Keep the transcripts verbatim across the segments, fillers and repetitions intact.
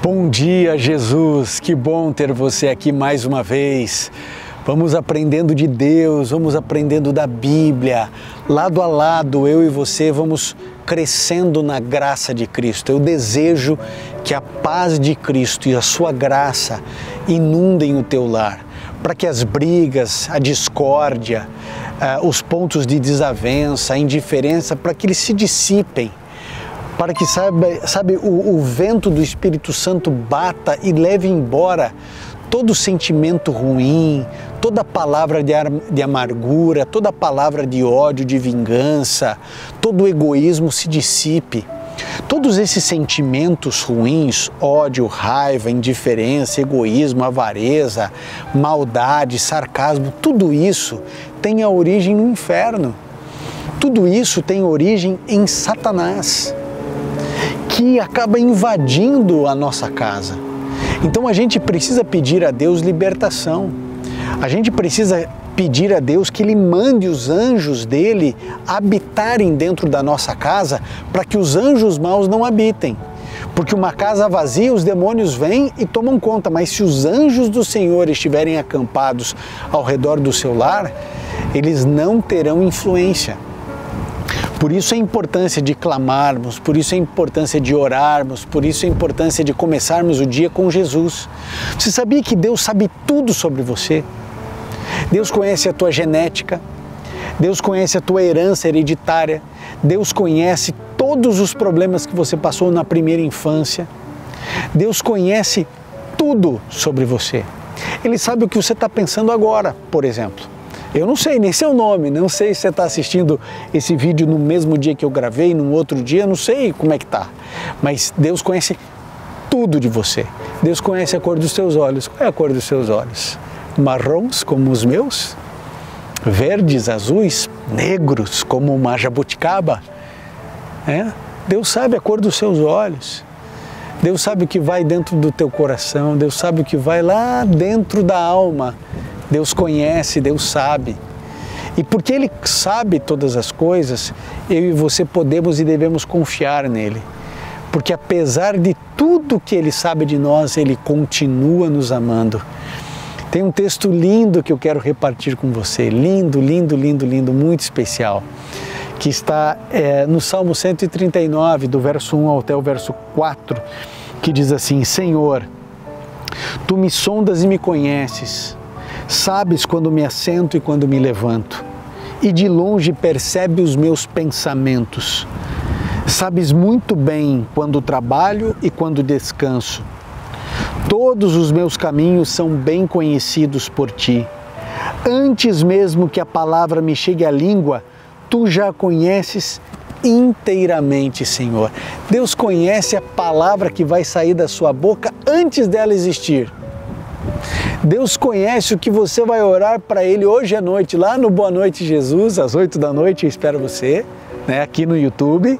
Bom dia, Jesus! Que bom ter você aqui mais uma vez. Vamos aprendendo de Deus, vamos aprendendo da Bíblia. Lado a lado, eu e você vamos crescendo na graça de Cristo. Eu desejo que a paz de Cristo e a sua graça inundem o teu lar, para que as brigas, a discórdia, uh, os pontos de desavença, a indiferença, para que eles se dissipem, para que, sabe, sabe o, o vento do Espírito Santo bata e leve embora todo sentimento ruim, toda palavra de, de amargura, toda palavra de ódio, de vingança, todo o egoísmo se dissipe. Todos esses sentimentos ruins, ódio, raiva, indiferença, egoísmo, avareza, maldade, sarcasmo, tudo isso tem a origem no inferno. Tudo isso tem origem em Satanás, que acaba invadindo a nossa casa. Então a gente precisa pedir a Deus libertação. A gente precisa pedir a Deus que Ele mande os anjos dele habitarem dentro da nossa casa, para que os anjos maus não habitem. Porque uma casa vazia, os demônios vêm e tomam conta, mas se os anjos do Senhor estiverem acampados ao redor do seu lar, eles não terão influência. Por isso a importância de clamarmos, por isso a importância de orarmos, por isso a importância de começarmos o dia com Jesus. Você sabia que Deus sabe tudo sobre você? Deus conhece a tua genética, Deus conhece a tua herança hereditária, Deus conhece todos os problemas que você passou na primeira infância, Deus conhece tudo sobre você. Ele sabe o que você está pensando agora, por exemplo. Eu não sei nem seu nome, não sei se você está assistindo esse vídeo no mesmo dia que eu gravei, num outro dia, não sei como é que tá. Mas Deus conhece tudo de você. Deus conhece a cor dos teus olhos. Qual é a cor dos seus olhos? Marrons, como os meus? Verdes, azuis, negros, como uma jabuticaba? É? Deus sabe a cor dos seus olhos. Deus sabe o que vai dentro do teu coração. Deus sabe o que vai lá dentro da alma. Deus conhece, Deus sabe. E porque Ele sabe todas as coisas, eu e você podemos e devemos confiar nele. Porque apesar de tudo que Ele sabe de nós, Ele continua nos amando. Tem um texto lindo que eu quero repartir com você. Lindo, lindo, lindo, lindo, muito especial. Que está é, no Salmo cento e trinta e nove, do verso um até o verso quatro, que diz assim: Senhor, Tu me sondas e me conheces. Sabes quando me assento e quando me levanto, e de longe percebe os meus pensamentos. Sabes muito bem quando trabalho e quando descanso. Todos os meus caminhos são bem conhecidos por Ti. Antes mesmo que a palavra me chegue à língua, Tu já a conheces inteiramente, Senhor. Deus conhece a palavra que vai sair da sua boca antes dela existir. Deus conhece o que você vai orar para Ele hoje à noite, lá no Boa Noite Jesus, às oito da noite, eu espero você, né, aqui no YouTube.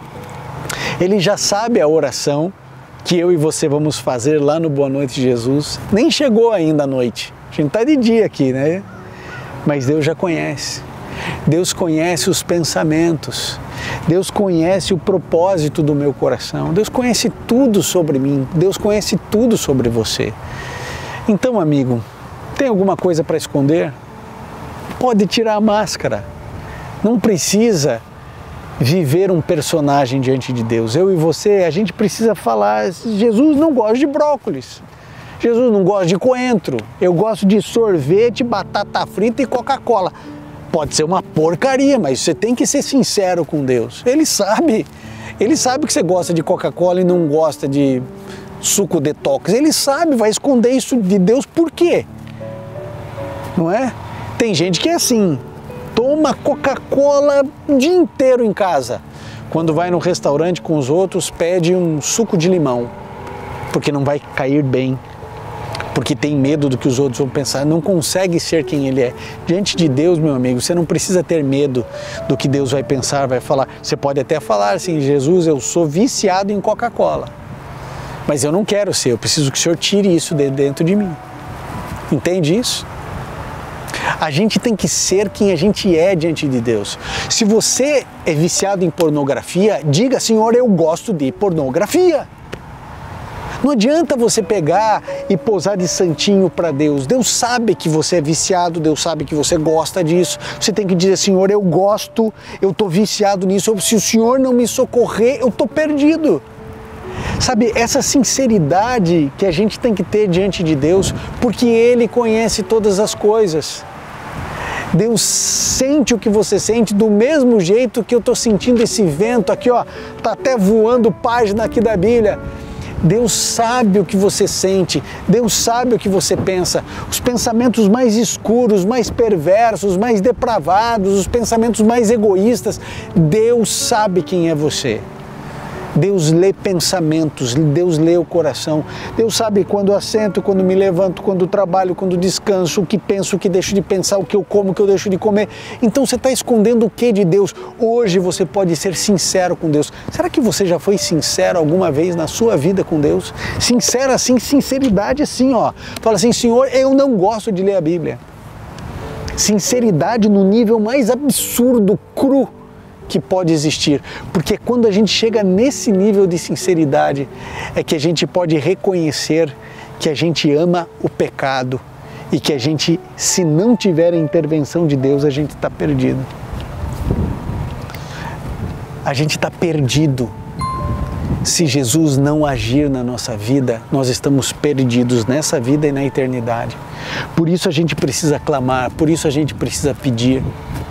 Ele já sabe a oração que eu e você vamos fazer lá no Boa Noite Jesus. Nem chegou ainda a noite, a gente está de dia aqui, né? Mas Deus já conhece. Deus conhece os pensamentos. Deus conhece o propósito do meu coração. Deus conhece tudo sobre mim. Deus conhece tudo sobre você. Então, amigo, tem alguma coisa para esconder? Pode tirar a máscara. Não precisa viver um personagem diante de Deus. Eu e você, a gente precisa falar: Jesus não gosta de brócolis. Jesus não gosta de coentro. Eu gosto de sorvete, batata frita e Coca-Cola. Pode ser uma porcaria, mas você tem que ser sincero com Deus. Ele sabe. Ele sabe que você gosta de Coca-Cola e não gosta de suco detox. Ele sabe, vai esconder isso de Deus por quê? Não é? Tem gente que é assim, toma Coca-Cola o dia inteiro em casa. Quando vai no restaurante com os outros, pede um suco de limão, porque não vai cair bem, porque tem medo do que os outros vão pensar, não consegue ser quem ele é. Diante de Deus, meu amigo, você não precisa ter medo do que Deus vai pensar, vai falar. Você pode até falar assim: Jesus, eu sou viciado em Coca-Cola, mas eu não quero ser, eu preciso que o Senhor tire isso de dentro de mim. Entende isso? A gente tem que ser quem a gente é diante de Deus. Se você é viciado em pornografia, diga: Senhor, eu gosto de pornografia. Não adianta você pegar e posar de santinho para Deus. Deus sabe que você é viciado, Deus sabe que você gosta disso. Você tem que dizer, Senhor, eu gosto, eu estou viciado nisso. Se o Senhor não me socorrer, eu estou perdido. Sabe, essa sinceridade que a gente tem que ter diante de Deus, porque Ele conhece todas as coisas. Deus sente o que você sente do mesmo jeito que eu estou sentindo esse vento aqui, ó, tá até voando página aqui da Bíblia. Deus sabe o que você sente, Deus sabe o que você pensa. Os pensamentos mais escuros, mais perversos, mais depravados, os pensamentos mais egoístas, Deus sabe quem é você. Deus lê pensamentos, Deus lê o coração. Deus sabe quando assento, quando me levanto, quando trabalho, quando descanso, o que penso, o que deixo de pensar, o que eu como, o que eu deixo de comer. Então você está escondendo o que de Deus? Hoje você pode ser sincero com Deus. Será que você já foi sincero alguma vez na sua vida com Deus? Sincero assim, sinceridade assim, ó. Fala assim, Senhor, eu não gosto de ler a Bíblia. Sinceridade no nível mais absurdo, cru, que pode existir, porque quando a gente chega nesse nível de sinceridade é que a gente pode reconhecer que a gente ama o pecado e que a gente, se não tiver a intervenção de Deus, a gente está perdido. A gente está perdido. Se Jesus não agir na nossa vida, nós estamos perdidos nessa vida e na eternidade. Por isso a gente precisa clamar, por isso a gente precisa pedir.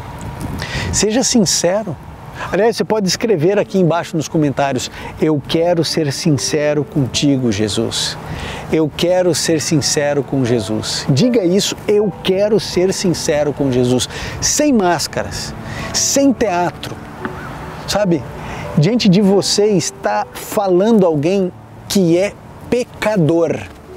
Seja sincero. Aliás, você pode escrever aqui embaixo nos comentários, eu quero ser sincero contigo, Jesus. Eu quero ser sincero com Jesus. Diga isso, eu quero ser sincero com Jesus. Sem máscaras, sem teatro. Sabe, diante de você está falando alguém que é pecador.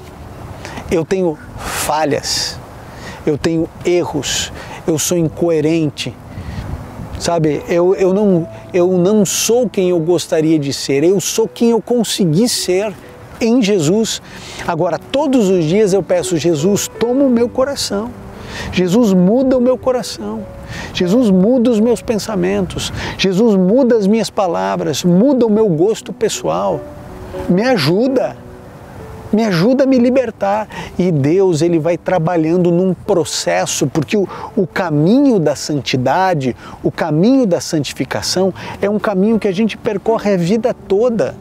Eu tenho falhas, eu tenho erros, eu sou incoerente. Sabe, eu, eu, não, eu não sou quem eu gostaria de ser, eu sou quem eu consegui ser em Jesus. Agora, todos os dias eu peço, Jesus, toma o meu coração. Jesus, muda o meu coração. Jesus, muda os meus pensamentos. Jesus, muda as minhas palavras, muda o meu gosto pessoal. Me ajuda. Me ajuda a me libertar. E Deus, Ele vai trabalhando num processo, porque o, o caminho da santidade, o caminho da santificação é um caminho que a gente percorre a vida toda.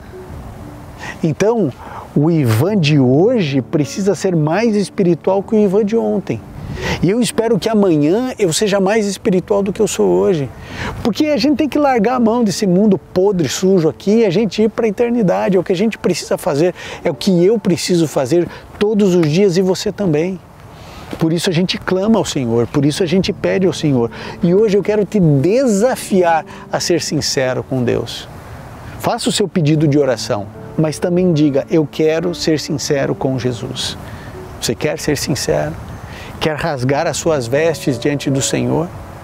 Então, o Ivan de hoje precisa ser mais espiritual que o Ivan de ontem. E eu espero que amanhã eu seja mais espiritual do que eu sou hoje. Porque a gente tem que largar a mão desse mundo podre, sujo aqui e a gente ir para a eternidade. É o que a gente precisa fazer, é o que eu preciso fazer todos os dias e você também. Por isso a gente clama ao Senhor, por isso a gente pede ao Senhor. E hoje eu quero te desafiar a ser sincero com Deus. Faça o seu pedido de oração, mas também diga, eu quero ser sincero com Jesus. Você quer ser sincero? Quer rasgar as suas vestes diante do Senhor?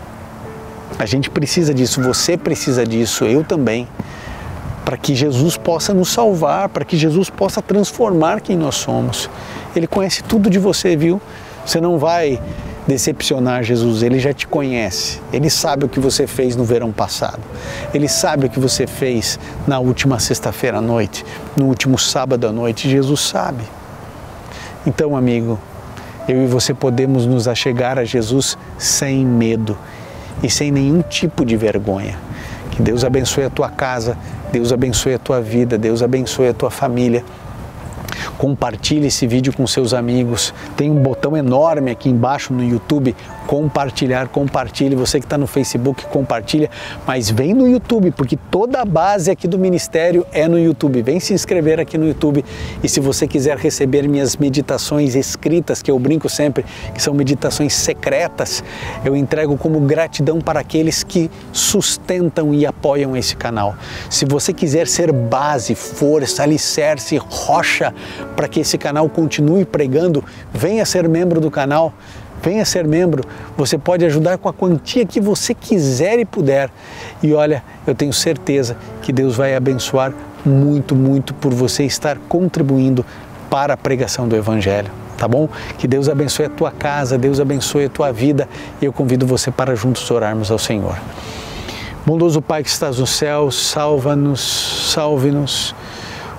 A gente precisa disso, você precisa disso, eu também, para que Jesus possa nos salvar, para que Jesus possa transformar quem nós somos. Ele conhece tudo de você, viu? Você não vai decepcionar Jesus, Ele já te conhece. Ele sabe o que você fez no verão passado. Ele sabe o que você fez na última sexta-feira à noite, no último sábado à noite. Jesus sabe. Então, amigo, eu e você podemos nos achegar a Jesus sem medo e sem nenhum tipo de vergonha. Que Deus abençoe a tua casa, Deus abençoe a tua vida, Deus abençoe a tua família. Compartilhe esse vídeo com seus amigos. Tem um botão enorme aqui embaixo no YouTube, compartilhar, compartilhe. Você que está no Facebook, compartilha, mas vem no YouTube, porque toda a base aqui do ministério é no YouTube. Vem se inscrever aqui no YouTube e se você quiser receber minhas meditações escritas, que eu brinco sempre, que são meditações secretas, eu entrego como gratidão para aqueles que sustentam e apoiam esse canal. Se você quiser ser base, força, alicerce, rocha, para que esse canal continue pregando, venha ser membro do canal, venha ser membro. Você pode ajudar com a quantia que você quiser e puder. E olha, eu tenho certeza que Deus vai abençoar muito, muito por você estar contribuindo para a pregação do Evangelho, tá bom? Que Deus abençoe a tua casa, Deus abençoe a tua vida e eu convido você para juntos orarmos ao Senhor. Bondoso Pai que estás no céu, salva-nos, salve-nos.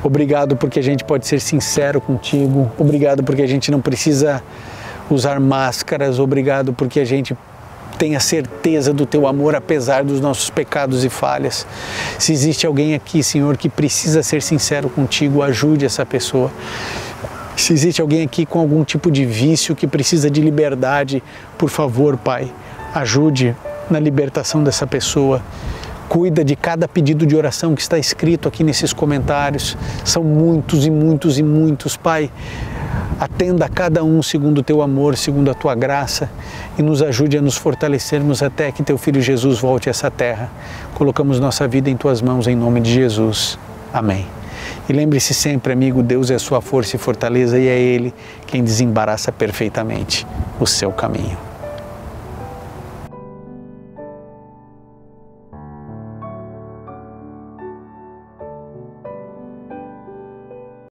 Obrigado porque a gente pode ser sincero contigo. Obrigado porque a gente não precisa usar máscaras. Obrigado porque a gente tem a certeza do teu amor apesar dos nossos pecados e falhas. Se existe alguém aqui, Senhor, que precisa ser sincero contigo, ajude essa pessoa. Se existe alguém aqui com algum tipo de vício que precisa de liberdade, por favor, Pai, ajude na libertação dessa pessoa. Cuida de cada pedido de oração que está escrito aqui nesses comentários. São muitos e muitos e muitos, Pai. Atenda a cada um segundo o teu amor, segundo a tua graça, e nos ajude a nos fortalecermos até que teu Filho Jesus volte a essa terra. Colocamos nossa vida em tuas mãos, em nome de Jesus. Amém. E lembre-se sempre, amigo, Deus é a sua força e fortaleza, e é Ele quem desembaraça perfeitamente o seu caminho.